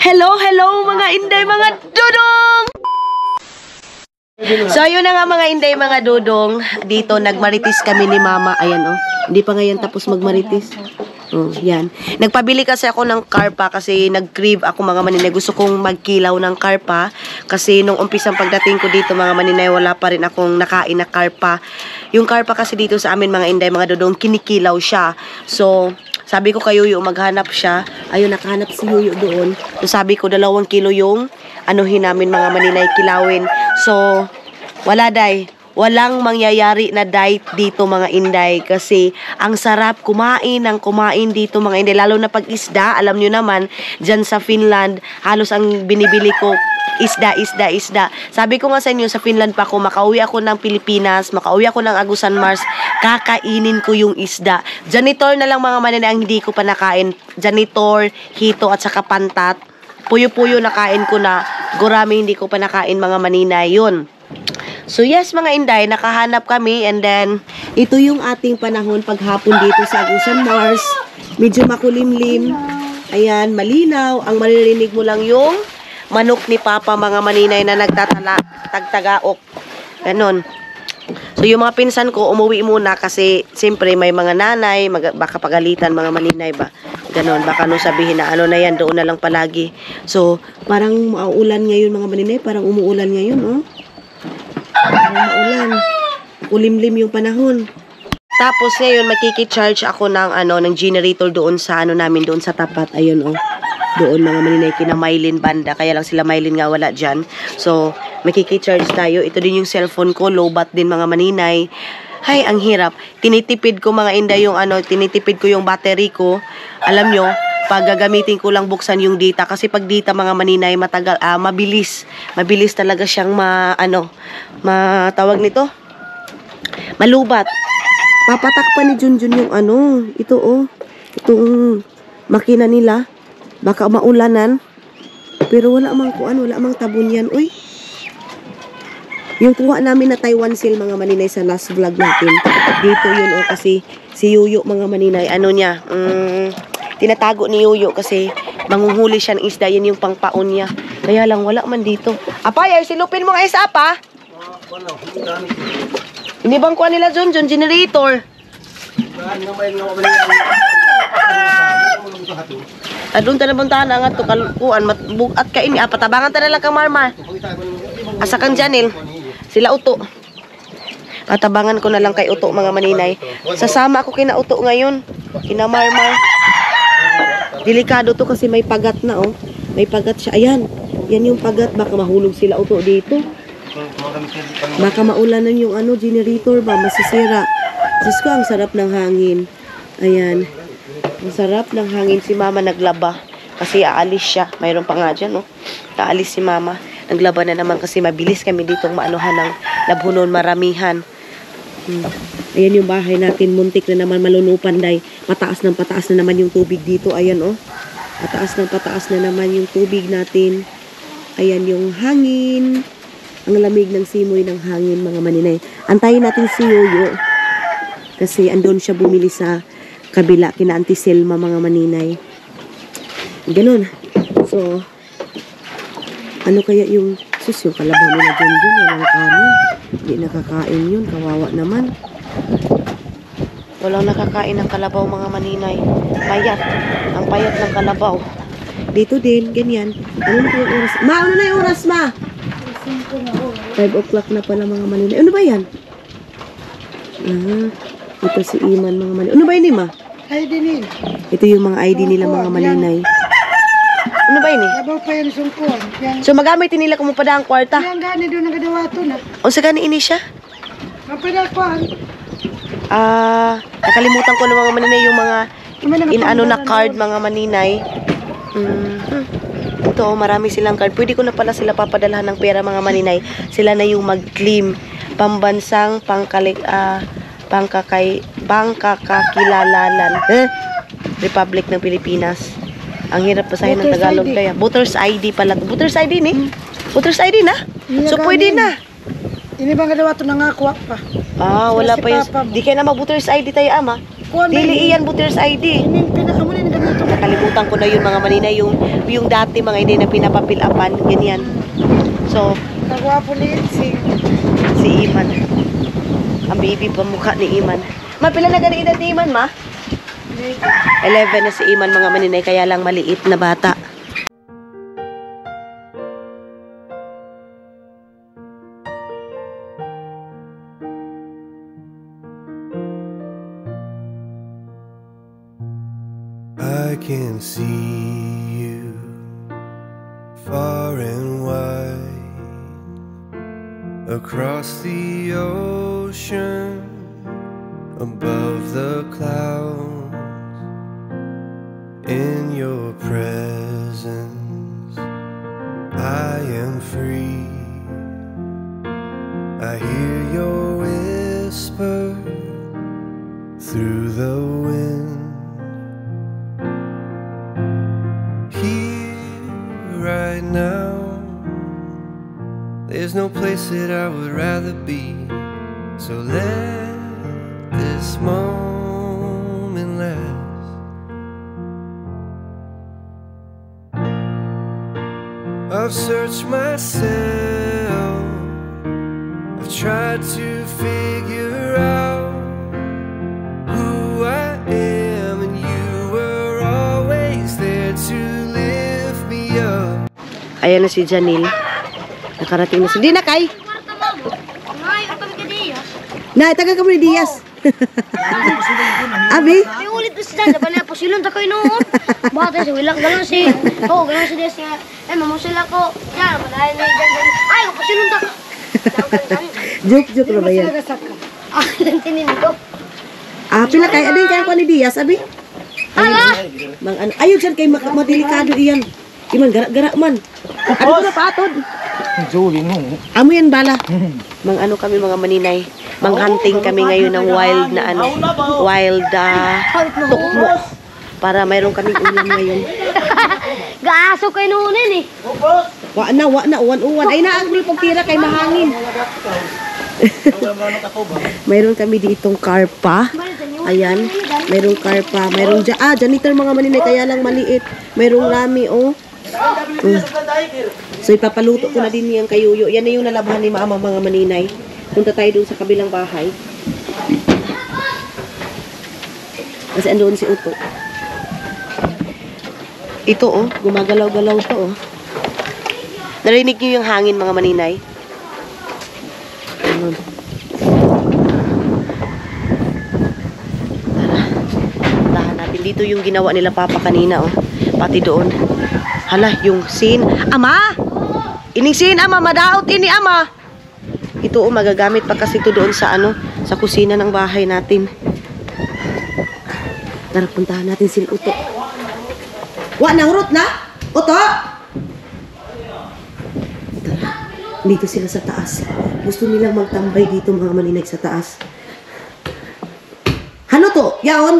Hello, hello mga inday, mga dudong! So, ayun na nga mga inday, mga dudong. Dito, nagmaritis kami ni mama. Ayan, oh. Hindi pa ngayon tapos magmaritis. Oh, yan. Nagpabili kasi ako ng karpa kasi nag-crave ako mga maninay. Gusto kong magkilaw ng karpa kasi nung umpisang pagdating ko dito mga maninay, wala pa rin akong nakain na karpa. Yung karpa kasi dito sa amin mga inday, mga dudong, kinikilaw siya. So, sabi ko kay Yuyo, maghanap siya. Ayun, nakahanap si Yuyo doon. So, sabi ko, 2 kilo yung anuhin namin mga maninay, kilawin. So, wala day. Walang mangyayari na diet dito mga inday kasi ang sarap kumain dito mga inday, lalo na pag isda. Alam nyo naman, dyan sa Finland, halos ang binibili ko isda. Sabi ko nga sa inyo, sa Finland pa ako, makauwi ako ng Pilipinas, makauwi ako ng Agusan Mars, kakainin ko yung isda. Janitor na lang mga maninay ang hindi ko pa nakain. Janitor, hito at saka pantat. Puyo-puyo nakain ko na, gurami hindi ko pa nakain mga maninay yun. So yes mga inday, nakahanap kami and then ito yung ating panahon paghapon dito sa Agusan Mars. Medyo makulimlim. Ayan, malinaw. Ang maririnig mo lang yung manok ni Papa mga maninay na tagtagaok. Ganon. So yung mga pinsan ko umuwi muna kasi siyempre may mga nanay, baka pagalitan mga maninay ba. Ganon, baka nung sabihin na ano na yan, doon na lang palagi. So parang mauulan ngayon mga maninay, parang umuulan ngayon, oh. Maulan. Kulimlim yung panahon. Tapos ngayon makiki-charge ako ng generator doon sa namin doon sa tapat. Ayun oh. Doon mga maninay kina Mylene banda. Kaya lang sila Mylene nga wala diyan. So makiki-charge tayo. Ito din yung cellphone ko, low bat din mga maninay. Hay, ang hirap. Tinitipid ko mga inday yung tinitipid ko yung battery ko. Alam nyo, pag gagamitin ko lang buksan yung data kasi pag data mga maninay matagal mabilis talaga siyang matawag nito malubat. Papatakpan ni Junjun yung ito oh, itong makina nila, baka maulanan pero wala mang wala mang tabon yan. Uy, yung kuha namin na Taiwan seal mga maninay sa last vlog natin dito yun oh, kasi si Yuyo mga maninay niya tinatago ni Yuyo kasi manguhuli siya ng isda. Yan yung pangpaon niya. Kaya lang, wala man dito. Apay, silupin mo nga isa pa. Hindi bang kuha nila John generator? Doon ta na buntahan ang ato kalkuan at kain patabangan ta na lang kang Marmar. Asa kang Janil. Sila Uto. Patabangan ko na lang kay Uto mga maninay. Sasama ako kina Uto ngayon. Kina Marmar. Delikado to kasi may pagat na oh. May pagat siya. Ayan. Yan yung pagat. Baka mahulog sila Uto dito. Baka maulanan yung generator ba. Masisira. Diyos ko, ang sarap ng hangin. Ayan. Ang sarap ng hangin. Si mama naglaba. Kasi aalis siya. Mayroon pa nga dyan oh. Aalis si mama. Naglaba na naman kasi mabilis kami ditong maanuhan ng labhunon maramihan. Ayan yung bahay natin, muntik na naman malunupan day. Pataas na naman yung tubig dito. Ayan oh. Pataas na naman yung tubig natin. Ayan yung hangin. Ang lamig ng simoy ng hangin mga maninay. Antayin natin si Yuyo. Kasi andun siya bumili sa kabila kina Auntie Selma mga maninay. Ganun. So, ano kaya yung yung kalabaw nila dyan walang kanin. Hindi nakakain yun. Kawawa naman. Walang nakakain ng kalabaw mga maninay. Payat. Ang payat ng kalabaw. Dito din, ganyan. Ano na yung oras? Ma, ano na yung oras, ma? 5 o'clock na pala mga maninay. Ano ba yan? Ito si Iman mga maninay. Ano ba yun, ma? ID nila. Ito yung mga ID nila mga maninay. Ano ba yun eh? Labaw pa yan sungkuan. So magamit nila kung mapada ang kwarta? Yang gani doon ang gadawato na. O sa gani ini siya? Mapadalkuan. Nakalimutan ko ng mga maninay yung mga na card mga maninay. Ito, marami silang card. Pwede ko na pala sila papadalhan ng pera mga maninay. Sila na yung mag-claim pambansang pangkakakilalalan Republic ng Pilipinas. Ang hirap basahin ng Tagalog kaya. Voters ID pala. Voters ID ni? Voters ID na? So pwede na. Ini bang gadawato na nga kuha pa. Wala pa yun. Di kaya na mag-voters ID tayo ama. kuan ba Dili iyan voters ID. Inin pinakamo na ganito. Nakalimutan ko na yun mga maninay, yung dati mga hindi na pinapapilapan, ganyan. So, Nagwapo ni si Iman. Ang baby pa mukha ni Iman. Ma, pila na gani edad ni Iman, ma? 11 na si Iman mga maninay, kaya lang maliit na bata. I can see you far and wide across the ocean, above the clouds. In your presence, I am free. I hear your whisper through the wind. Right now, there's no place that I would rather be. So let this moment last. I've searched myself, I've tried to figure out who I am, and you were always there to lift me up. Ayan na si Janil. Nakarating na si... Di na, Kay! Na, taga ka mo ni Diaz. Abi? Ay, ulit na si Dada. Bala po silong takoy noon. Bata si Wilak. Ganon si... Oo, ganon si Diaz nga. Eh, mamusil ako. Yan, malayan na yung ay, po silong takoy. Joke na ba yan? Ah, lantinin ko. Ah, pila kay... Ano yung kaya ko ni Diaz, Abi? Hala! Mang ano... Ayun siya kay madelikado iyan. Iman, gara-gara man. Ano ko na patod? Amo yan bala. Mang ano kami mga maninay. Mang hunting kami ngayon ng wild na ano. Wild tukmo. Para mayroon kaming ulam ngayon. Gaaso kayo noon eh. Wa na, uwan. Ay naagul pagtira kay mahangin. Mayroon kami ditong karpa. Ayan. Mayroong karpa. Mayroong janitor mga maninay. Kaya lang maliit. Mayroong rami, oh. So ipapaluto ko na din yung kayuyo. Yan na yung nalabahan ni mama mga maninay. Punta tayo doon sa kabilang bahay. Kasi andoon si Uto. Ito oh, gumagalaw-galaw to oh. Narinig niyo yung hangin mga maninay? Tara. Tahan natin. Dito yung ginawa nila papa kanina oh. Pati doon. Hala, yung scene. Ama! Ining scene, ama. Madaot ini, ama. Ito, oh, magagamit pa kasi ito doon sa ano, sa kusina ng bahay natin. Tara, puntahan natin si Uto. Wa, nangrot na? Uto! Tara, dito sila sa taas. Gusto nilang magtambay dito mga maninag sa taas. Ano to? Yaon?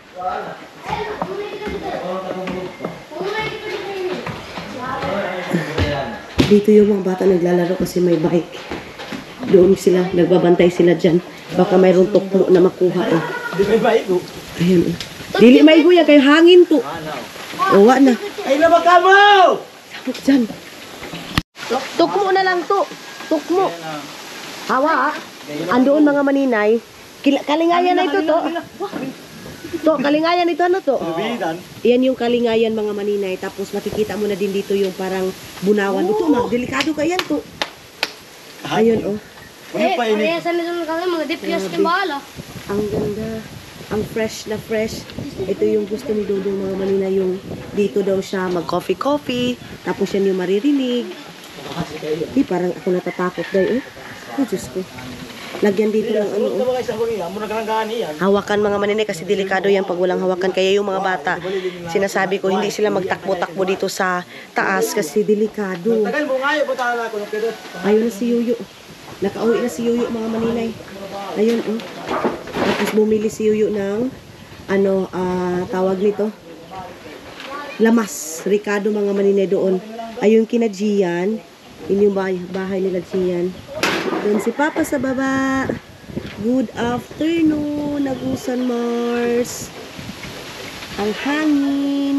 Dito yung mga bata naglalaro kasi may bike. Doon sila, nagbabantay sila dyan. Baka mayroong tukmo na makuha eh. Dili may maigo. Ayan eh. Dili maigo yan, kayo hangin to. Owa na. Ay, labag mo! Sabot dyan. Tukmo na lang to. Tukmo. Hawa ah. Andoon mga maninay. Kalingayan na ito to. To, kalingayan ito ano to? Yan yung kalingayan mga maninay. Tapos makikita mo na din dito yung parang bunawan. Ito, delikado ka yan to. Ayun oh. Kaya sa nito kami mga dipyas ng bahala. Ang ganda. Ang fresh na fresh. Ito yung gusto ni Dudong mga maninay. Yung dito daw siya mag-coffee. Tapos yan yung maririnig. Parang ako natatakot daw eh. Oh, Diyos ko. Lagyan dito ng ano. Hawakan mga maninay kasi delikado yan pag walang hawakan. Kaya yung mga bata, sinasabi ko, hindi sila magtakbo-takbo dito sa taas kasi delikado. Ayun na si Yuyo. Nakauwi na si Yuyo mga maninay. Ayun oh. Tapos bumili si Yuyo ng ano, tawag nito. Lamas. Ricardo mga maninay doon. Ayun kina Gian. Yun yung bahay nila Gian. Doon si Papa sa baba. Good afternoon. kinagusan, Mars. Ang hangin.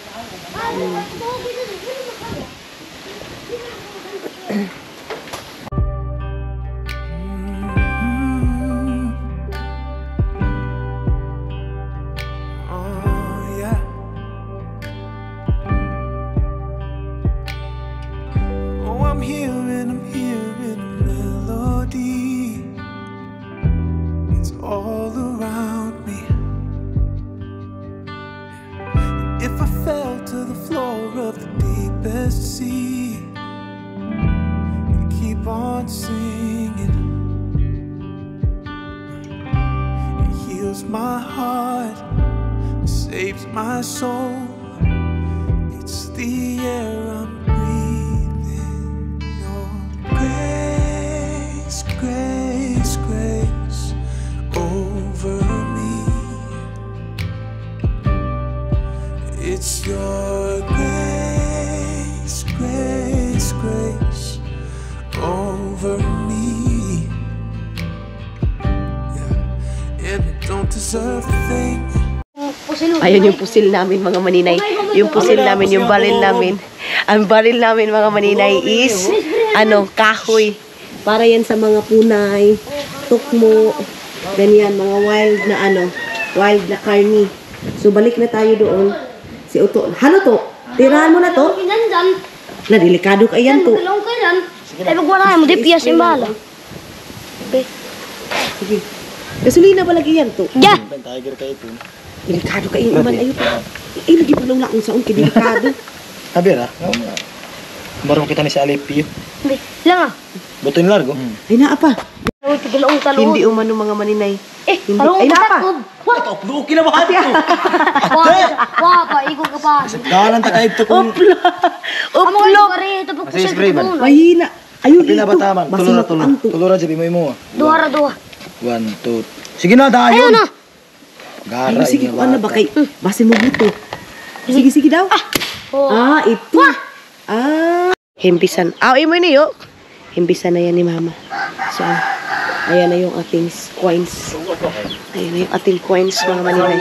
Oh, yeah. Oh, I'm hearing a melody. It's all around me. If I fell to the floor of the deepest sea, you keep on singing. It heals my heart, saves my soul. It's the air I'm breathing. Your grace, grace, grace over me. It's your grace, grace, grace over me. Yeah. And I don't deserve a thing. Ayan yung pusil namin, mga maninay. Yung pusil namin, yung baril namin. Ang baril namin, mga maninay, is, kahoy. Para yan sa mga punay, tukmo, ganyan, mga wild na karni. So, balik na tayo doon. Si Uto, to? Tirahan mo na to? Na, delikado ka yan to. Ay, magwala mo, di piyas yung bala. Sige. Gasolina ba lagi yan to? Yeah! Delikado ka yan naman. Ayun pa. Lagi pa nung laong saong delikado. Sabi ra, barong kita ni sa Alipio. Hindi, lang ah. Buto yung largo. Ay, naa pa. Tagalaong talon. Hindi umano mga maninay. Hindi. Talong Ay, naa pa. What? Uplo, kinabahan ko. Wapa, ikaw ka pa. Dalan ta kaib to kung Amo Uplo. kayo pare, tapos ko Kasi sa spray man. Mahina. Ayun, pila ba taman? Tulura tulura. Tulura jabi mo. Duha. 1 2. Sige na dayon. Ayun na. Gara. Sige, kung ano ba kay... Base mo buto. Sige daw. Oh. Ito. Himpisan. Imo niyo. Himpisan na yan ni Mama. So, ayan na yung ating coins. Ayan na yung ating coins, mga maninay.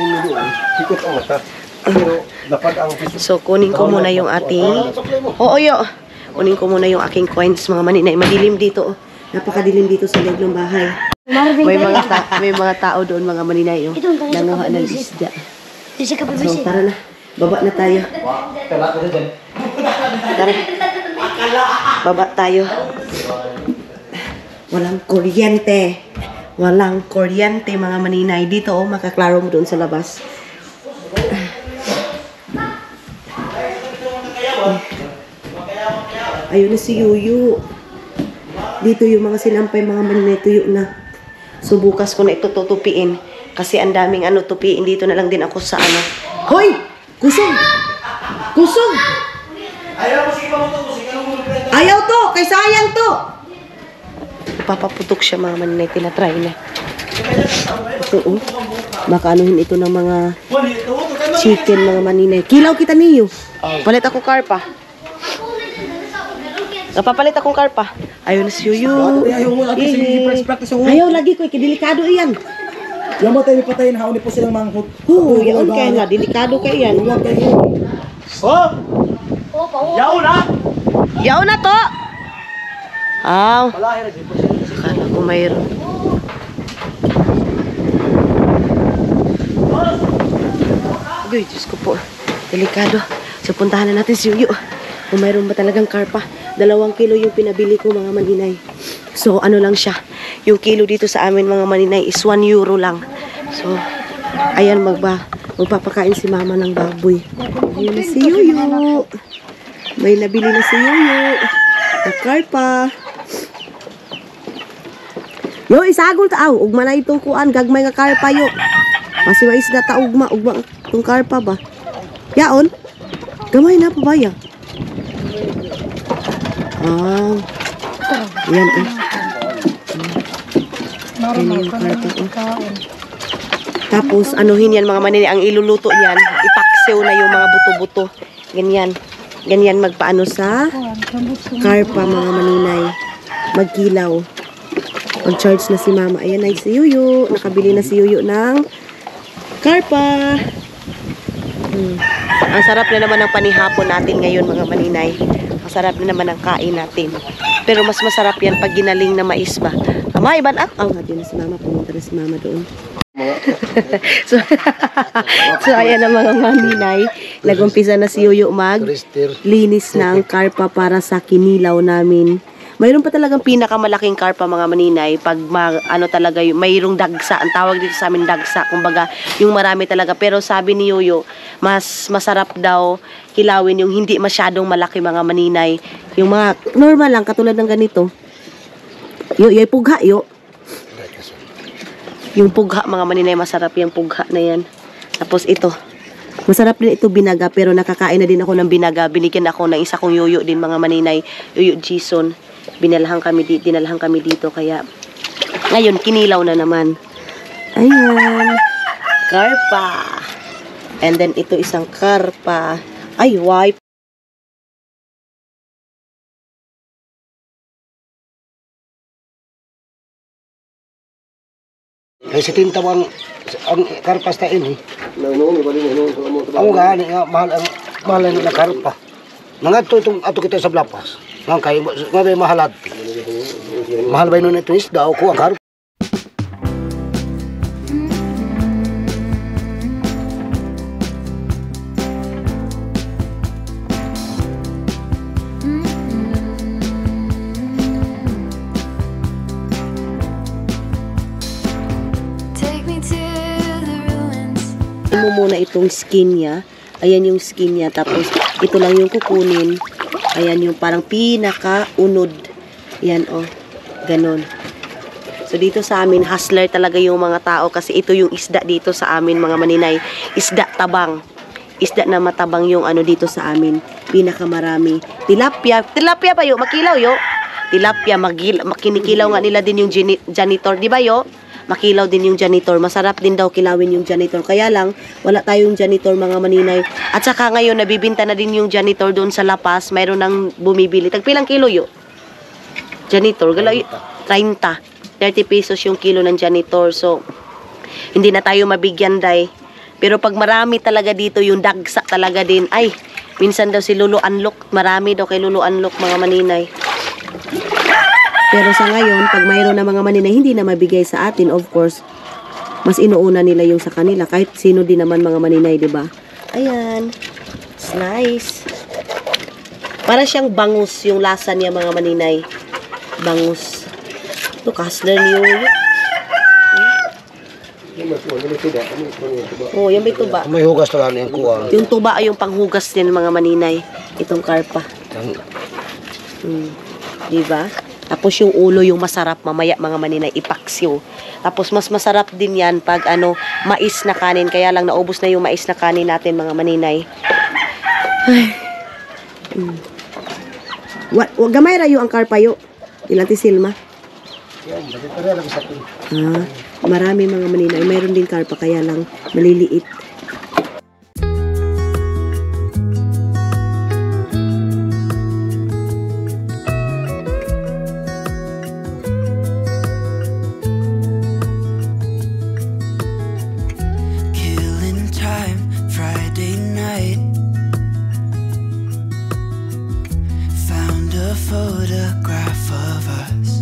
So, kunin ko muna yung ating... Kunin ko muna yung aking coins, mga maninay. Madilim dito, oh. Napakadilim dito sa loob ng bahay. May mga tao doon, mga maninay, oh. Nanguha ng isda. Di siya So, kapabisin. tara na. Baba na tayo. Tara. Baba tayo. Walang kuryente. Walang kuryente, mga maninay. Dito, oh, makaklaro mo doon sa labas. Ayun na si Yuyu. Dito yung mga sinampay, mga maninay, tuyo na. So, bukas ko na ito tutupiin. Kasi ang daming tupiin. Dito na lang din ako sa Hoy! Kusog! Kusog! Ayaw to! Kay sayang to! Papaputok siya, mga maninay. Tinatry na. Ito, oh. Baka anuhin ito ng mga chicken, mga maninay. Kilaw kita niyo. Palit ako karpa. Napapalit akong karpa. Ayaw na si Yuyu. Ayaw lagi ko. Delikado iyan. Yung mo tayo patayin, hauni po silang manghut. Yaon kaya nga. Delikado ka iyan. Oh! Yaw na! Yaw na to! Akala ko mayroon. Uy, Diyos ko po. Delikado. So, puntahan na natin si Yuyu. Kung mayroon ba talagang karpa. 2 kilo yung pinabili ko, mga maninay. So, lang siya. Yung kilo dito sa amin, mga maninay, is 1 euro lang. So, ayan, magpapakain si Mama ng baboy. Ayun na si Yuyu. May nabili na si Yuyu. Na karpa. Yo, isagol ta. Ugma na ito kuan. Gagmay nga karpa yo. Masiwais na ta ugma. Ugma itong karpa ba? Yaon? Gamay na pa ba ya? Yan eh. Yan yung karpa. Tapos, anuhin yan, mga maninay. Ang iluluto niyan, ipaksew na yung mga buto-buto. Ganyan. Ganyan magpaano sa karpa, mga maninay. Magkilaw. On-charge na si Mama. Ayan na si Yuyo. Nakabili na si Yuyo ng karpa. Ang sarap na naman ng panihapon natin ngayon, mga maninay. Ang sarap na naman ang kain natin. Pero mas masarap yan pag ginaling na mais ba. Ama, iban ak. Oh, natin na si Mama. Pumunta na si Mama doon. so ayan ang mga maninay. Nag-umpisa na si Yuyo linis ng karpa para sa kinilaw namin. Mayroon pa talagang pinakamalaking karpa, mga maninay, pag ano talaga yung mayroong dagsa. Ang tawag dito sa amin dagsa, kumbaga yung marami talaga. Pero sabi ni Yuyo, mas masarap daw kilawin yung hindi masyadong malaki, mga maninay. Yung mga normal lang, katulad ng ganito. Yung pugha, yung pugha, mga maninay, masarap yung pugha na yan. Tapos ito, masarap din ito binaga, pero nakakain na din ako ng binaga. Binigyan ako ng isa kong Yuyo din, mga maninay, Yuyo Jason. Dinalahan kami dito, kaya ngayon kinilaw na naman. Ayan, karpa. And then ito isang karpa. Ay, wipe. Ay, si Tinta ang karpas na ini. Ang gani nga, mahal na karpa. Mga ato kita sa Blapas. Nga kayo, nga mahalat. Mahal ba yun ito isda o kuha karpa? Mo muna itong skin niya. Ayan yung skin niya. Tapos, ito lang yung kukunin. Ayan yung parang pinaka-unod. Ayan, oh. Ganon. So, dito sa amin, hustler talaga yung mga tao. Kasi ito yung isda dito sa amin, mga maninay. Isda tabang. Isda na matabang yung ano dito sa amin. Pinakamarami. Tilapia. Tilapia ba yo? Makilaw yo? Tilapia. Makinikilaw nga nila din yung janitor. Di ba yo? Makilaw din yung janitor. Masarap din daw kilawin yung janitor. Kaya lang, wala tayong janitor, mga maninay. At saka ngayon, nabibinta na din yung janitor doon sa Lapas. Mayroon nang bumibili. Tagpilang kilo yo? Janitor. 30. 30 pesos yung kilo ng janitor. So, hindi na tayo mabigyan, day. Pero pag marami talaga dito, yung dagsa talaga din. Ay, minsan daw si Lolo Unlock. Marami daw kay Lolo Unlock, mga maninay. Pero sa ngayon, pag mayroon na mga maninay, hindi na mabigay sa atin, of course, mas inuuna nila yung sa kanila. Kahit sino din naman mga maninay, di ba? Ayan. It's nice. Para siyang bangus yung lasa niya, mga maninay. Bangus. Ito, kasler niyo. Oh, yan may tuba. May hugas na lang yung kuha. Yung tuba ay yung panghugas din, mga maninay. Itong karpa. Di ba? Tapos yung ulo, yung masarap mamaya, mga maninay, ipaksyo. Tapos mas masarap din yan pag mais na kanin. Kaya lang naubos na yung mais na kanin natin, mga maninay. Ay. Gamay rayo ang karpayo. Ilan ti Silma? Marami, mga maninay. Mayroon din karpa, kaya lang maliliit. Photograph of us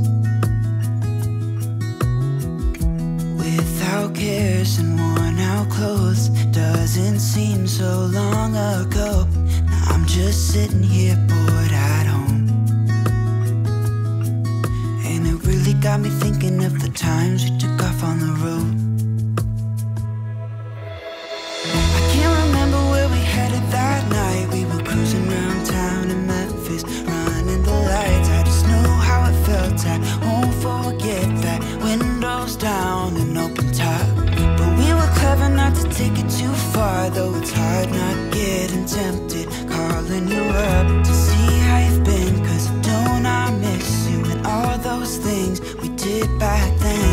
without cares and worn out clothes. Doesn't seem so long ago. Now I'm just sitting here bored at home, and it really got me thinking of the times we took off on the road. I can't remember where we headed that night. We were cruising around town in Memphis, running the lights. I just know how it felt. I won't forget that. Windows down and open top. But we were clever not to take it too far, though it's hard not getting tempted. Calling you up to see how you've been, 'cause don't I miss you and all those things we did back then.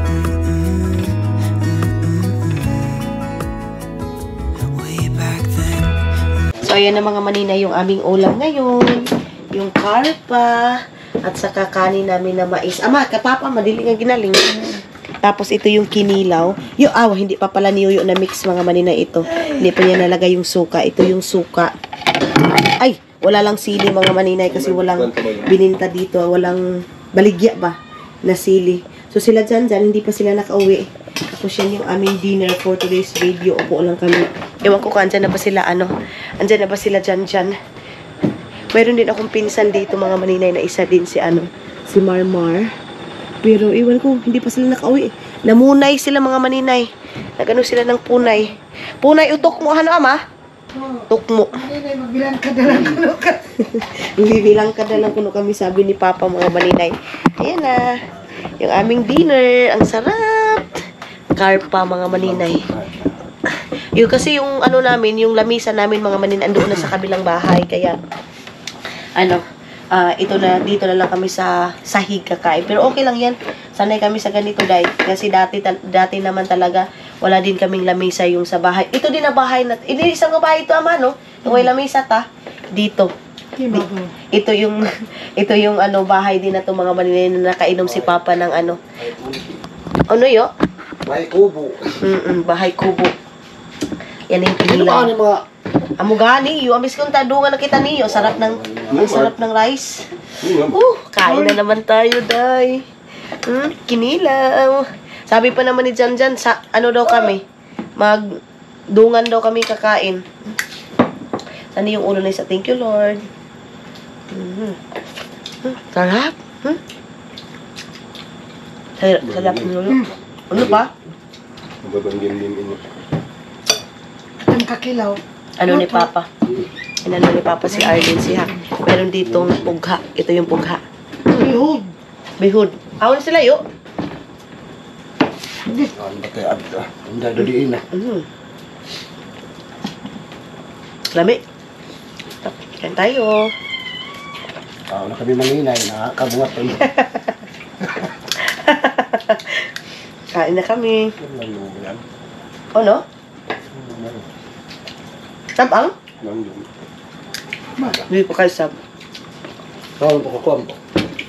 Way back then. So, ayan na, mga maninay, yung aming ulam ngayon. Yung karpa. At saka kanin namin na mais. Ama, kapapa, madili nga ginaling. Tapos ito yung kinilaw. Hindi pa pala niyuyo na mix mga maninay ito. Hindi pa niya nalagay yung suka. Ito yung suka. Ay, wala lang sili mga maninay kasi walang bininta dito. Walang baligya ba na sili. So sila dyan, hindi pa sila nakauwi. Tapos yan yung aming dinner for today's video. Upo lang kami. Ewan ko kung andyan na ba sila, andyan na ba sila dyan. Mayroon din akong pinsan dito, mga maninay, na isa din si Marmar. Pero ewan ko, hindi pa sila nakauwi. Namunay sila mga maninay. Nagano sila ng punay. Punay, utok mo, ama? Tukmo. Magbilang ka na lang kuno ka. Bibilang ka na lang kuno kami, sabi ni Papa, mga maninay. Ayan na. Yung aming dinner. Ang sarap. Karpa, mga maninay. Yung kasi yung namin, yung lamisa namin, mga maninay, andoon na sa kabilang bahay. Kaya, dito na lang kami sa sahig kakain. Pero okay lang yan. Sanay kami sa ganito, dahil kasi dati naman talaga wala din kaming lamisa yung sa bahay. Ito din na bahay na isang bahay ito, ama, no? Yung may lamisa dito. Ito yung bahay din na to, mga maninay, na nakainom si Papa ng ano yo? Bahay kubo. Bahay kubo. Yan yung kinilaw. Amo gani, yung amis kong tadungan na kita niyo, sarap ng rice. Kain na naman tayo, day. Kinilaw. Sabi pa naman ni Jan, daw kami? Magdungan daw kami kakain. Ano yung ulo na isa? Thank you, Lord. Sarap. Sarap ng ulo. Ano pa? Ang kakilaw. Ano ni Papa si Arlene siya. Meron ditong pugha. Ito yung pugha. Bihod. Awon sila yo. Lami. Kain tayo. Na kami maninay, nakakabuhat kami. Kain na kami. No? Sabang? Hindi ko kayo sab. Kawin po, kawin po.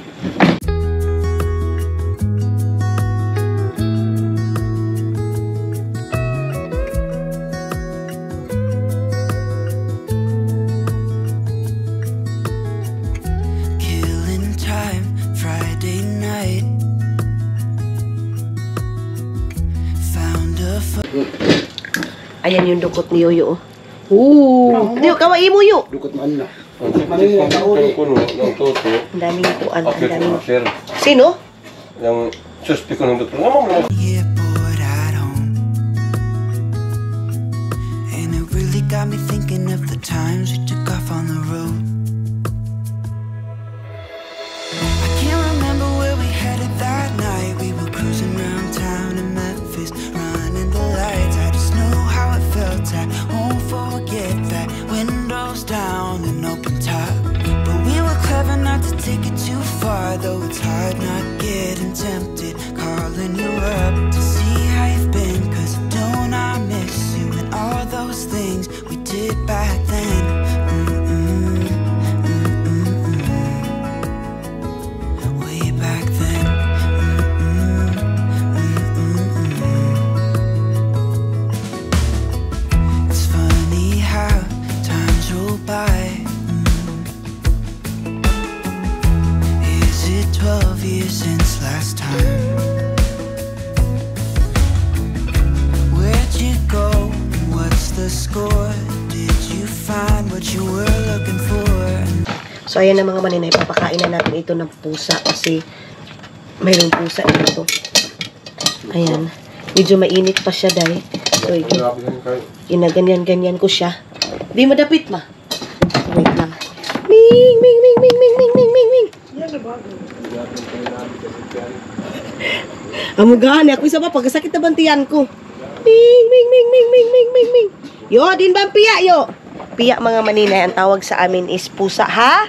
Killing time, Friday night. Found a Ayan yung dukot ni Yoyo. Diyo, kawai mo yo. Dukot man na. Ang kuno ng toto. Ang daming kuan, ang Apit daming. mo, sir. Sino? Yung suspi ko ng doktor. Nga mo. Yeah, bored at home. And it really got me thinking of the times we took off on the road. I can't remember where we headed that night. We were cruising around town in Memphis, running the lights. I just know how it felt. I won't forget that. Windows down and open top. But we were clever not to take it too far, though it's hard not getting tempted. Calling you up to see how you've been, 'cause don't I miss you and all those things we did back then. Way back then. It's funny how times roll by. Is it 12 years since last time? Where'd you go? What's the score? Did you find what you were looking for? So, ayan na mga maninay, papakain na natin ito ng pusa kasi mayroong pusa dito. Ayan. Medyo mainit pa siya, day. So, inaganyan-ganyan ko siya. Di madapit, ma. Wait lang. Ming, ming, ming, ming, ming, ming, ming, ming, ming. Amugani, ako isa pa, pagkasakit na bantiyan ko. Ming, ming, ming, ming, ming, ming, ming, ming. Yo, din ba ang piya, yo? Piya, mga maninay, ang tawag sa amin is pusa, ha?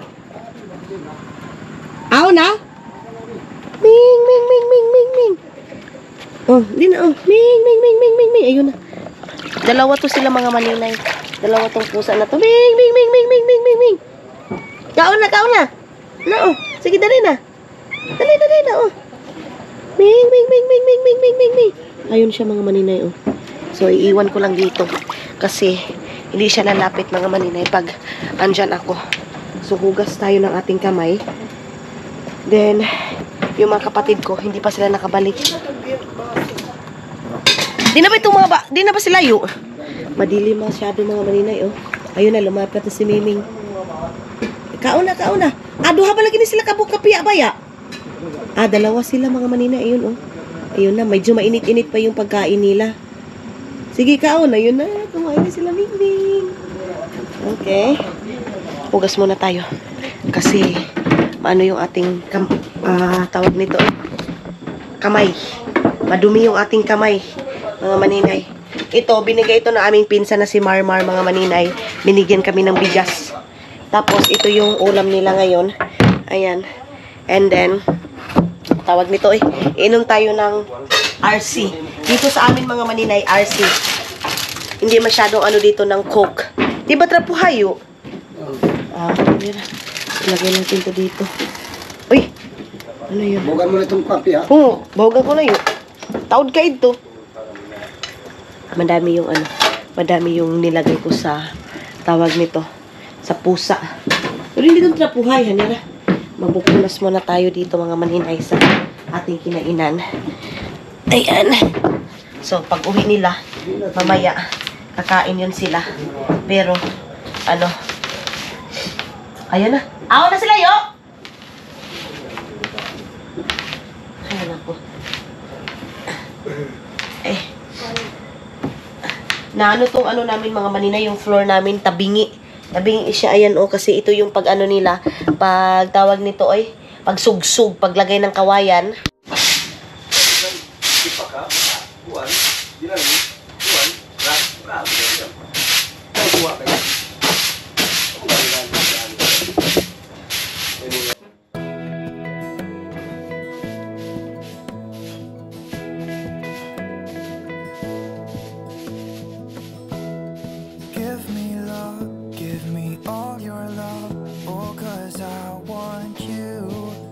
Aw na? Ming, ming, ming, ming, ming, ming. Oh, di na, oh. Ming, ming, ming, ming, ming, ming. Ayun na. Dalawa to sila, mga maninay. Dalawa tong pusa na to. Ming, ming, ming, ming, ming, ming, ming, ming. Kaon na, kaon na. Na, oh. Sige, dali na. Dali na, oh. Ming. Ayun siya, mga maninay, oh. So, iiwan ko lang dito. Kasi, hindi siya lalapit, mga maninay, pag andyan ako. So, hugas tayo ng ating kamay. Then, yung mga kapatid ko, hindi pa sila nakabalik. Di na ba sila layo? Madilim masyado, mga maninay, oh. Ayun na, lumapit na si Miming. Kauna. Duha ba lagi ni sila kapiya baya? Dalawa sila, mga maninay, ayun, oh. Ayun na, medyo mainit-init pa yung pagkain nila. Sige, kauna, yun na. Kumain na sila, Miming. Okay. Hugas muna tayo. Kasi, maano yung ating tawag nito, kamay. Madumi yung ating kamay, mga maninay. Ito, binigay ito ng aming pinsan na si Marmar, mga maninay. Binigyan kami ng bigas. Tapos, ito yung ulam nila ngayon. Ayan. And then, tawag nito, inom tayo ng RC. Dito sa amin, mga maninay, RC. Hindi masyadong ano dito ng Coke. Di ba trapuhayo? Ilagay natin ito dito. Uy! Ano yun? Bukan mo na itong kape, ha? Oo, bawagan ko na yun. Taod ka ito. Madami yung nilagay ko sa tawag nito, sa pusa. Pero hindi itong trapuhay, hanira. Mabupunas muna tayo dito, mga maninay, sa ating kinainan. Ayan. So, pag uwi nila, mamaya, kakain yun sila. Pero, ayan na. Awan na sila, yo! Ayan na po. Naano tong namin, mga maninay, yung floor namin, tabingi. Tabingi siya, ayan, oh, kasi ito yung pag nila, pag tawag nito, pag sugsug, paglagay ng kawayan. Give me all your love, oh, 'cause I want you.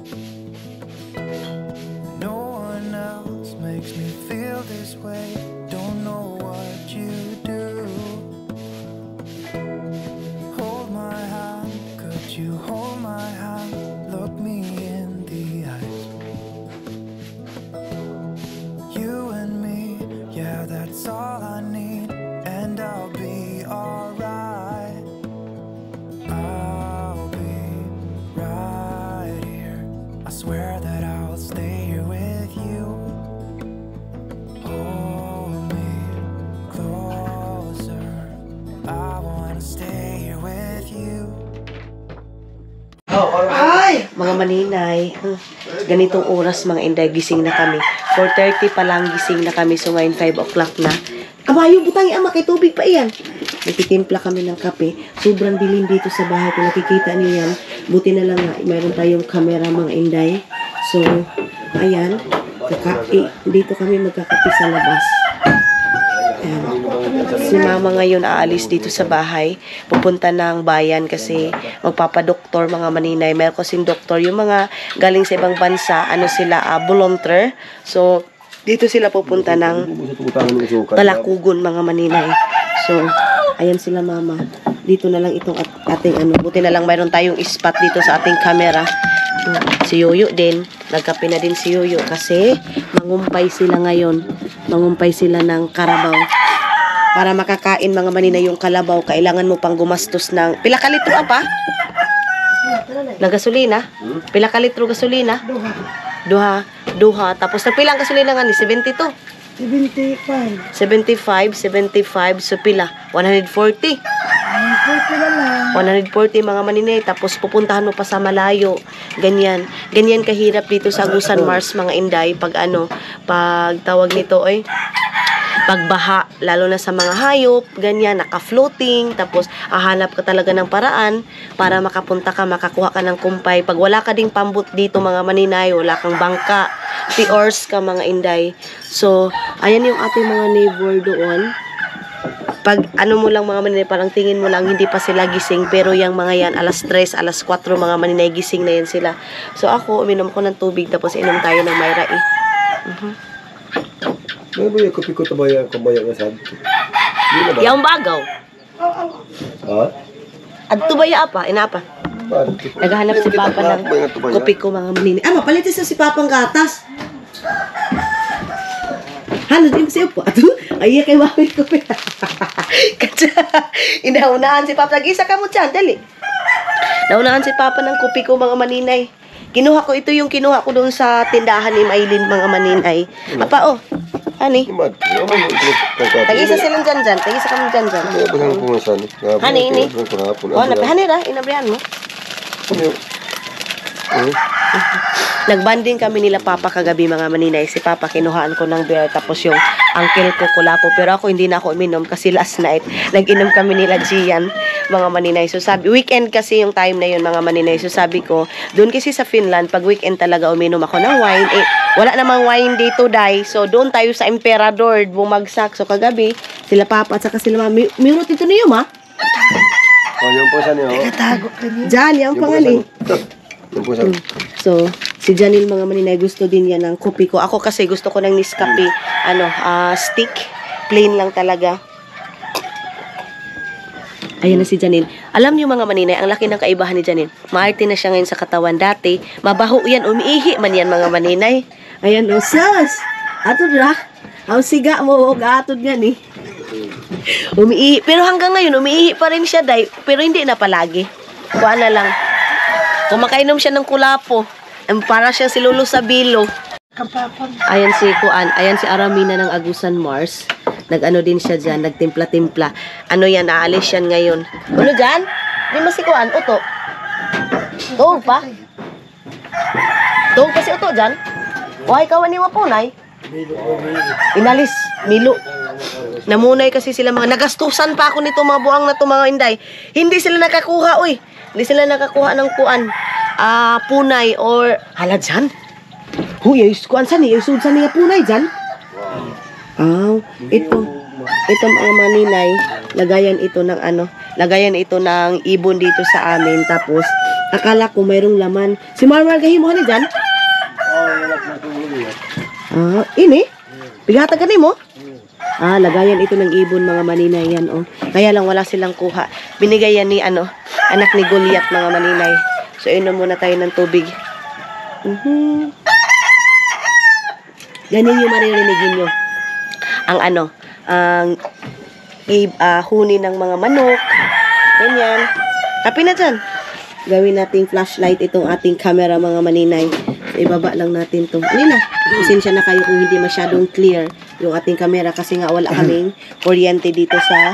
No one else makes me feel this way. Don't know what you do. Hold my hand, could you hold my hand? Look me in the eyes. You and me, yeah, that's all I need, and I'll be alright. I'll be right here. I swear that I'll stay here with you. Hold me closer. I wanna stay here with you. Mga maninay, ganitong oras, mga inday, gising na kami. 4:30 pa lang gising na kami, so ngayon 5 o'clock na. Amayo, butangi ama, kay tubig pa iyan. Nagtitimpla kami ng kape. Sobrang dilim dito sa bahay. Kung nakikita niyo yan, buti na lang nga, mayroon tayong camera, mga inday. So, ayan, dito kami magkakape sa labas. Ayan. Si mama ngayon aalis dito sa bahay. Pupunta ng bayan kasi magpapadoktor, mga maninay. Meron kasing doktor. Yung mga galing sa ibang bansa, sila, volunteer. So, dito sila pupunta ng Balakugon, mga maninay. So, ayan sila, mama. Dito na lang itong ating buti na lang mayroon tayong spot dito sa ating camera. Si Yoyo din. Nagkape na din si Yoyo kasi mangumpay sila ngayon. Mangumpay sila ng karabaw. Para makakain, mga maninay, yung kalabaw, kailangan mo pang gumastos ng... Pila ka litro, apa? Na gasolina? Pila ka litro gasolina? Duha. Tapos nagpilang gasolina nga ni 72. 75. So pila? 140. 140, mga maninay. Tapos pupuntahan mo pa sa malayo. Ganyan kahirap dito sa Agusan Mars, mga inday. Pag pag tawag nito, pagbaha, lalo na sa mga hayop, ganyan, naka-floating, tapos hahanap ka talaga ng paraan para makapunta ka, makakuha ka ng kumpay. Pag wala ka ding pambut dito, mga maninay, wala kang bangka, piors ka, mga inday. So, ayan yung ating mga neighbor doon. Pag ano mo lang mga maninay, parang tingin mo lang hindi pa sila gising, pero yung mga yan, alas 3, alas 4 mga maninay, gising na yan sila. So ako, uminom ko ng tubig, tapos inom tayo ng Myra eh. May ba yung kopi ko tabaya nga sad? Yung bagaw. Ha? Adto ba ya apa? Inapa? Naghahanap si Papa ng kopi ko mga maninay. Ah, mapalitis na si Papang gatas. Halo din kasi upo. Ato, ay kay mami ko. Kasi inaunahan si Papa. Nag-isa ka mo dyan, dali. Naunahan si Papa ng kopi ko mga maninay. Kinuha ko, ito yung kinuha ko doon sa tindahan ni Maylin mga maninay. Apa, oh. Hani. Tag-isa silang dyan. Tag-isa kami dyan. Hani, ini. Oh, hani ra. Inabrihan mo. Nagbanding kami nila Papa kagabi mga maninay. Si Papa kinuhaan ko ng beer, tapos yung uncle ko kulapo. Pero ako hindi na ako uminom kasi last night nag-inom kami nila Gian mga maninay. So sabi, weekend kasi yung time na yun mga maninay. So sabi ko, doon kasi sa Finland, pag weekend talaga uminom ako ng wine. Eh, wala namang wine dito dai. So doon tayo sa Emperador bumagsak. So kagabi, sila Papa at saka sila mama. Mirot ito niyo ma? Oh, yung po sa niyo. Tago ka niya. Diyan, yung pangaling. Yung po sa. So, si Janil mga maninay, gusto din yan ng kopi ko. Ako kasi gusto ko ng Nescafe, stick. Plain lang talaga. Ayan na si Janil. Alam niyo mga maninay, ang laki ng kaibahan ni Janil. Maarte na siya ngayon sa katawan. Dati, mabaho yan, umiihi man yan mga maninay. Ayan o, sus! Atod ra. Ang siga mo, huwag atod nga ni. Umiihi. Pero hanggang ngayon, umiihi pa rin siya, day. Pero hindi na palagi. Kuha na lang. Kumakainom siya ng kulapo. Para siya si Lolo sa Bilo. Ayan si Kuan. Ayan si Aramina ng Agusan Mars. Nag-ano din siya dyan. Nagtimpla-timpla. Ano yan? Aalis yan ngayon. Ano dyan? Di mo si Kuan? Uto. Tuog pa? Tuog pa si Uto dyan? Why ka wani wapunay? Inalis. Milo. Namunay kasi sila mga. Nagastusan pa ako nito mga buang na to mga inday. Hindi sila nakakuha, uy. Hindi sila nakakuha ng kuan. Punay or hala dyan. Huy, ayos kuan saan eh. Ayos saan niya punay dyan. Ito mga maninay. Lagayan ito ng lagayan ito ng ibon dito sa amin. Tapos, akala ko mayroong laman. Si Marmar gahimuhan ni dyan? Ini? Pigata ka mo? Lagayan ito ng ibon mga maninay yan, oh. Kaya lang wala silang kuha. Binigay yan ni anak ni Goliath mga maninay. So inom muna tayo ng tubig. Ganyan yung maririnigin nyo. Ang huni ng mga manok. Ganyan. Happy na dyan. Gawin nating flashlight itong ating camera mga maninay. So, ibaba lang natin to. Hindi na. Pasensya na kayo kung hindi masyadong clear yung ating camera kasi nga wala kaming kuryente dito sa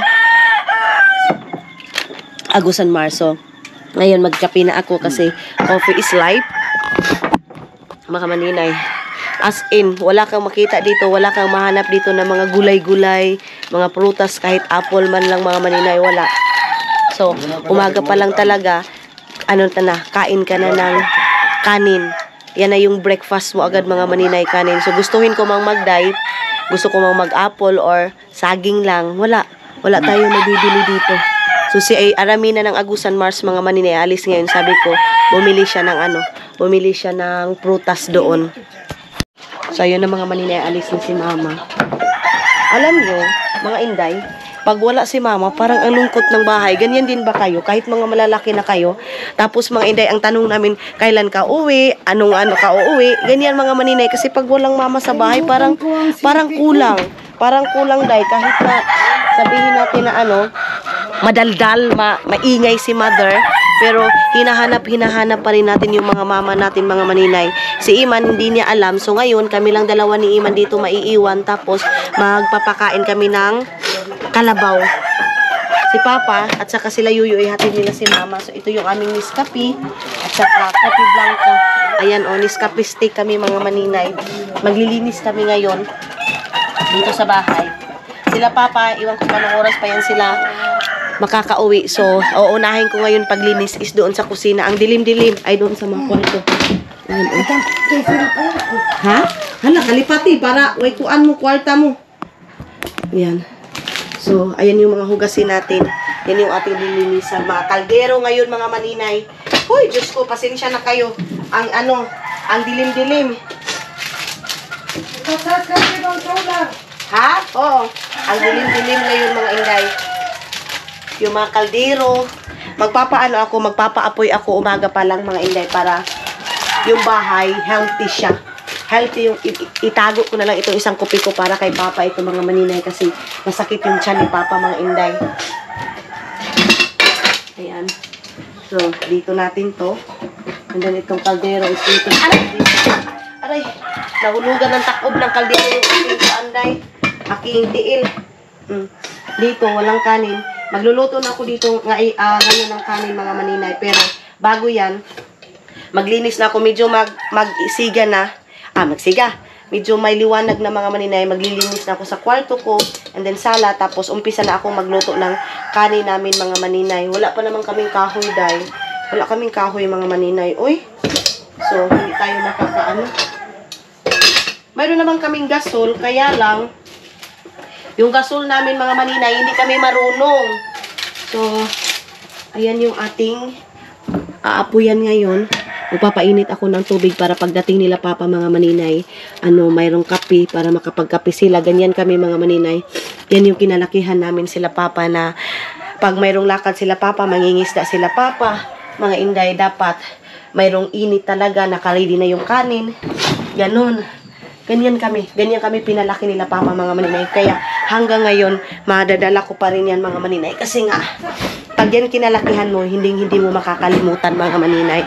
Agusan Marso. Ngayon magkape na ako kasi coffee is life. Mga maninay. As in, wala kang makita dito, wala kang mahanap dito na mga gulay-gulay, mga prutas, kahit apple man lang mga maninay, wala. So, umaga pa lang talaga, kain ka na ng kanin. Yan na yung breakfast mo agad mga maninay, kanin. So, gustuhin ko mang mag-diet, gusto ko mang mag-apple or saging lang, wala. Wala tayo nabibili dito. So, si Aramina ng Agusan Mars, mga maninay, alis ngayon, sabi ko, bumili siya ng prutas doon. So, ayun na mga maninay, alis na si Mama. Alam nyo, mga inday, pag wala si Mama, parang ang lungkot ng bahay. Ganyan din ba kayo? Kahit mga malalaki na kayo. Tapos mga inday, ang tanong namin, kailan ka uwi? Anong ka uuwi? Ganyan mga maninay. Kasi pag walang Mama sa bahay, parang kulang. Parang kulang, day. Kahit na sabihin natin na madaldal, maingay si Mother. Pero hinahanap pa rin natin yung mga mama natin, mga maninay. Si Iman, hindi niya alam. So ngayon, kami lang dalawa ni Iman dito maiiwan. Tapos magpapakain kami ng kalabaw. Si Papa at saka sila Yuyo ay hatid nila si Mama. So ito yung aming Nescafe at saka Coffee Blanca. Ayan Nescafe steak kami mga maninay. Maglilinis kami ngayon dito sa bahay. Sila Papa, iwan ko pa ng oras pa yan sila makakauwi. So, uunahin ko ngayon paglinis is doon sa kusina. Ang dilim-dilim ay doon sa mga kwarto. Ha? Hala, kalipati para kuan mo, kwarta mo. Ayan. So, ayan yung mga hugasin natin. Yan yung ating lilinisan. Mga kaldero ngayon, mga maninay. Hoy, Diyos ko, pasensya na kayo. Ang dilim-dilim. Ha? Oo. Ang dilim-dilim ngayon, mga inday. Yung mga kaldero. Magpapaapoy ako umaga pa lang, mga inday, para yung bahay, healthy siya. Healthy yung, itago ko na lang itong isang kopi ko para kay Papa ito, mga maninay, kasi masakit yung tiyan ni Papa, mga inday. Ayan. So, dito natin to. And then itong kaldero is dito. Aray! Nahulugan ng takob ng kaldero yung aking kaanday. Aking tiil. Dito, walang kanin. Magluluto na ako dito ngayon ng kanin, mga maninay. Pero, bago yan, maglinis na ako. Medyo magsiga na. Magsiga. Medyo may liwanag na, mga maninay. Maglilinis na ako sa kwarto ko. And then sala. Tapos umpisa na akong magluto ng kanin namin, mga maninay. Wala pa naman kaming kahoy, day. Wala kaming kahoy, mga maninay. Uy. So, hindi tayo makakaano. Mayroon naman kaming gasol. Kaya lang, yung gasol namin, mga maninay, hindi kami marunong. So, ayan yung ating aapuyan ngayon. Magpapainit ako ng tubig para pagdating nila Papa, mga maninay, mayroong kape para makapagkape sila. Ganyan kami, mga maninay. Yan yung kinalakihan namin sila Papa, na pag mayroong lakad sila Papa, mangingisda sila Papa. Mga inday, dapat mayroong init talaga, nakaready na yung kanin. Ganon. Ganyan kami pinalaki nila Papa, mga maninay. Kaya hanggang ngayon, madadala ko pa rin yan, mga maninay. Kasi nga, pag yan kinalakihan mo, hindi mo makakalimutan, mga maninay.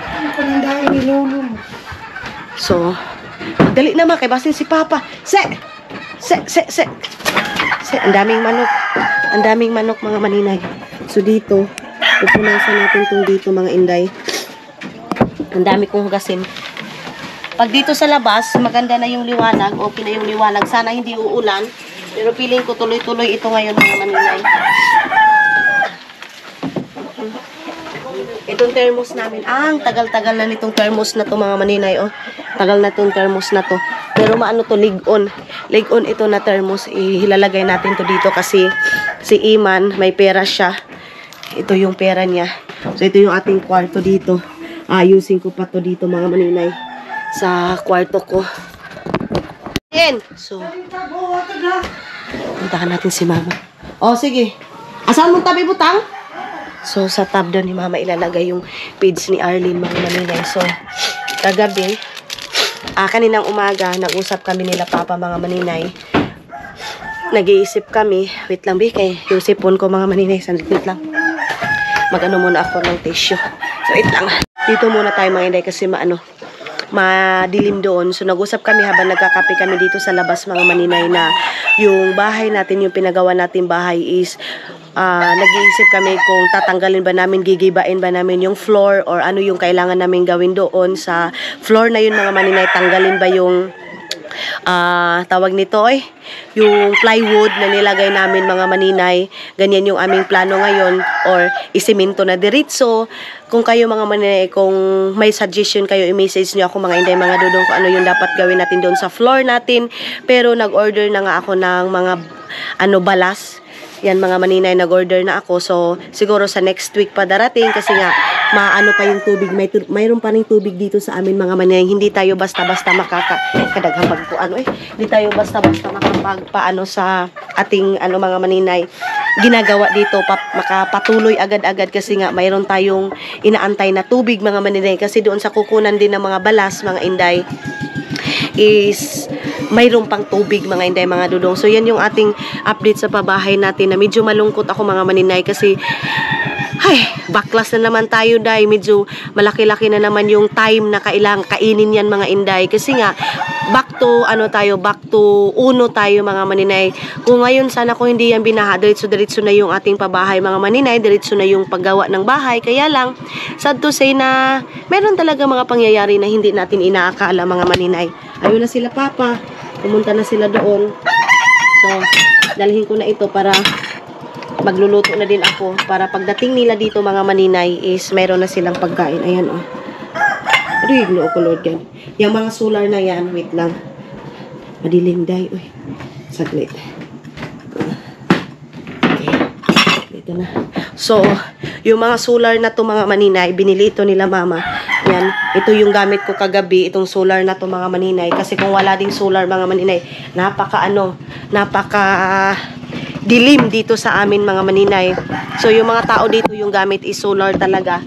So, dali naman kay basin si Papa. Se, ang daming manok, mga maninay. So, dito, pupunasan natin itong dito, mga inday. Ang dami kong hugasin. Pag dito sa labas, maganda na yung liwanag, okay na yung liwanag. Sana hindi uulan, pero feeling ko tuloy-tuloy ito ngayon, mga maninay. Itong thermos namin, ang tagal-tagal na nitong thermos na to, mga maninay, oh. Tagal na itong thermos na to. Pero maano to, lig-on. Lig-on ito na thermos, ilalagay natin to dito kasi si Iman, may pera siya. Ito yung pera niya. So, ito yung ating kwarto dito. Ayusin ko pa to dito, mga maninay, sa kwarto ko. Ayan. So, puntahan natin si Mama. Oh, sige. Asan mong tabi butang? So, sa tab doon ni Mama ilalagay yung page ni Arlene, mga maninay. So, kagabi, kaninang umaga, nag-usap kami nila Papa, mga maninay. Nag-iisip kami. Wait lang, Bikay. Yung sipon ko, mga maninay. Sandit lang. Mag-ano muna ako ng tissue. So, wait lang. Dito muna tayo, mga inday, kasi madilim doon. So, nag-usap kami habang nagkakape kami dito sa labas, mga maninay, na yung bahay natin, yung pinagawa natin bahay is nag-iisip kami kung tatanggalin ba namin, gigibain ba namin yung floor or ano yung kailangan namin gawin doon sa floor na yun, mga maninay. Tanggalin ba yung tawag nito yung plywood na nilagay namin, mga maninay. Ganyan yung aming plano ngayon, or isiminto na diretso. Kung kayo, mga maninay, kung may suggestion kayo, i-message nyo ako, mga inday, mga dudong, kung ano yung dapat gawin natin doon sa floor natin. Pero nag-order na nga ako ng mga balas. Yan, mga maninay, nag-order na ako. So, siguro sa next week pa darating kasi nga, maano pa yung tubig. Mayroon pa rin tubig dito sa amin, mga maninay. Hindi tayo basta-basta kadaghang pagpuano Hindi tayo basta-basta makapagpaano sa ating, mga maninay, ginagawa dito. Makapatuloy agad-agad kasi nga, mayroon tayong inaantay na tubig, mga maninay. Kasi doon sa kukunan din ng mga balas, mga inday, is mayroon pang tubig, mga inday, mga dudong. So, yan yung ating update sa pabahay natin, na medyo malungkot ako, mga maninay, kasi baklas na naman tayo, day. Medyo malaki-laki na naman yung time na kailangan kainin yan, mga inday. Kasi nga, back to uno tayo, mga maninay. Kung ngayon, sana kung hindi yan binaha, diretso na yung ating pabahay, mga maninay. Diretso na yung paggawa ng bahay. Kaya lang, sad to say na meron talaga mga pangyayari na hindi natin inaakala, mga maninay. Ayun na sila, Papa. Pumunta na sila doon. So, dalhin ko na ito para magluluto na din ako. Para pagdating nila dito, mga maninay, is mayroon na silang pagkain. Ayan, oh. Aduh, igno ko, Lord God. Yung mga solar na yan, wait lang. Madilim, day. Uy, saglit. Ito na. So, yung mga solar na to mga maninay, binili ito nila mama. Yan. Ito yung gamit ko kagabi, itong solar na to mga maninay. Kasi kung wala ding solar mga maninay, napaka dilim dito sa amin mga maninay. So, yung mga tao dito, yung gamit is solar talaga.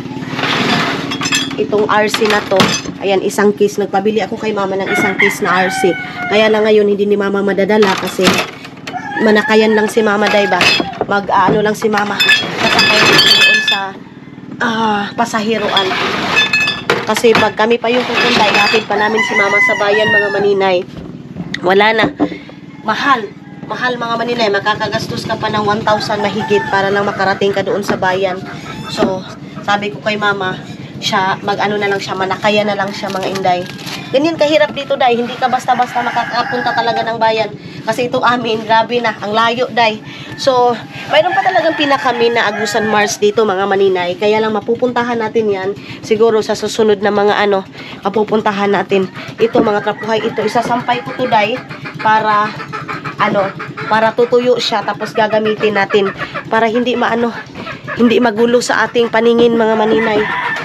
Itong RC na to, ayan, isang case. Nagpabili ako kay mama ng isang case na RC. Kaya lang ngayon, hindi ni mama madadala kasi manakayan lang si mama, diba? Mag-ano lang si mama. Kasakay doon sa pasahiroan. Kasi pag kami pa yung pupunta, ihatid pa namin si mama sa bayan mga maninay. Wala na. Mahal mga maninay. Makakagastos ka pa ng 1,000 mahigit para lang makarating ka doon sa bayan. So, sabi ko kay mama, siya, mag-ano na lang siya, manakaya na lang siya mga inday. Ganyan kahirap dito, day. Hindi ka basta-basta makakapunta talaga ng bayan. Kasi ito amin, grabe na, ang layo, day. So, mayroon pa talagang pinakami na Agusan Mars dito, mga maninay. Kaya lang mapupuntahan natin yan. Siguro sa susunod na mga mapupuntahan natin. Ito, mga trapuhay, ito, isasampay ko to, day. Para, para tutuyo siya. Tapos gagamitin natin. Para hindi hindi magulo sa ating paningin, mga maninay.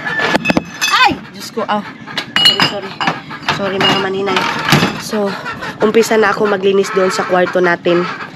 Ko, sorry mga maninay. So, umpisa na ako maglinis doon sa kwarto natin.